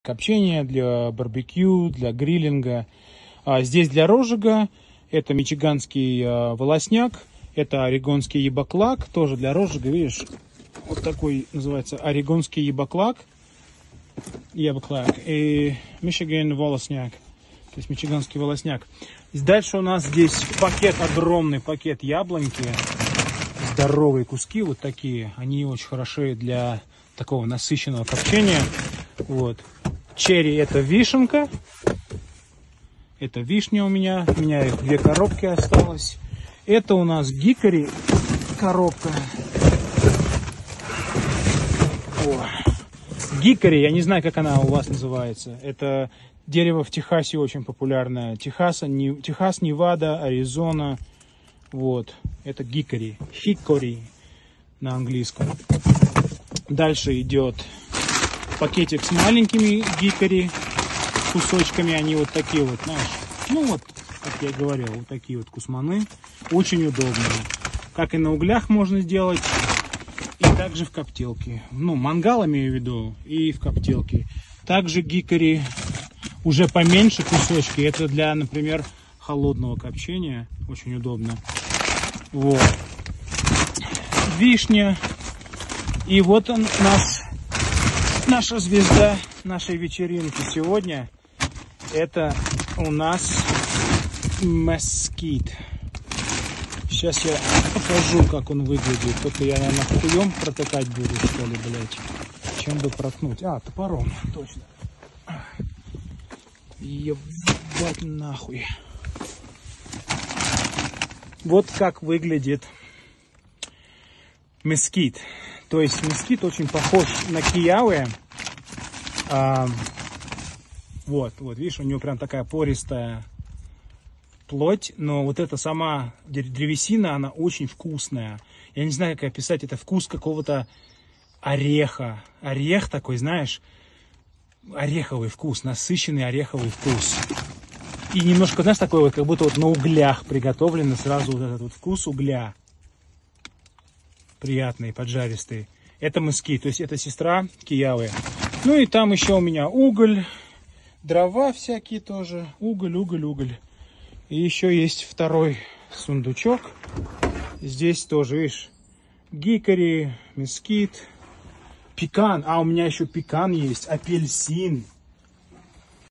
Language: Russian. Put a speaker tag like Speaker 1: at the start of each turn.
Speaker 1: копчения, для барбекю, для гриллинга. Здесь для розжига это мичиганский волосняк, это орегонский ебаклак, тоже для розжига, видишь, вот такой называется орегонский ебаклак, и Michigan волосняк, то есть мичиганский волосняк. Дальше у нас здесь пакет, огромный пакет яблоньки, здоровые куски вот такие, они очень хороши для такого насыщенного копчения. Вот. Черри — это вишенка. Это вишня у меня их 2 коробки осталось. Это у нас гикори коробка. О. Гикори, я не знаю, как она у вас называется. Это дерево в Техасе очень популярное. Техас, Невада, Аризона. Вот. Это гикори. Хикори на английском. Дальше идет пакетик с маленькими гикори, кусочками, они вот такие вот, знаешь, ну вот, как я и говорил, вот такие вот кусманы, очень удобные, как и на углях можно сделать, и также в коптилке, ну, мангал имею в виду, и в коптилке. Также гикори уже поменьше кусочки, это для, например, холодного копчения, очень удобно. Вот. Вишня, и вот он наша звезда нашей вечеринки сегодня. Это у нас мескит. Сейчас я покажу, как он выглядит. Только я, наверное, хуем протыкать буду, что ли, блядь. Чем бы проткнуть? Топором, точно. Ебать нахуй. Вот как выглядит мескит. То есть мескит очень похож на киявы. Вот, видишь, у него прям такая пористая плоть, но вот эта сама древесина, она очень вкусная. Я не знаю, как описать, это вкус какого-то ореха. Орех такой, знаешь, ореховый вкус, насыщенный ореховый вкус. И немножко, знаешь, такой вот, как будто вот на углях приготовлено сразу вот этот вот вкус угля. Приятный, поджаристый. Это мескит, то есть это сестра киявы. Ну и там еще у меня уголь, дрова всякие тоже, уголь. И еще есть второй сундучок. Здесь тоже, видишь, гикори, мескит, пекан. У меня еще пекан есть, апельсин.